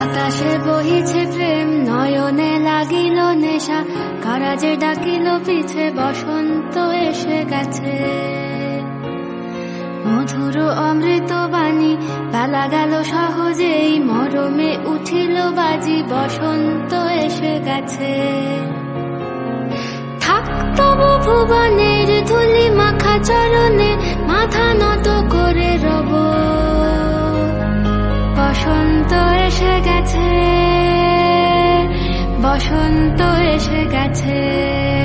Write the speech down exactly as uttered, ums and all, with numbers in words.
বাতাসে বহিছে প্রেম, নয়নে লাগিল নেশা, কারাজে ডাকিল পিছে, বসন্ত এসে গেছে। মধুর অমৃত বাণী, বেলা গেল সহজেই, মরমে উঠিল বাজি, বসন্ত এসে গেছে। থাক তবু ভুবনের ধুলি মাখা চরণে, মাথা নত করে রব, বসন্ত এসে গেছে, বসন্ত এসে গেছে।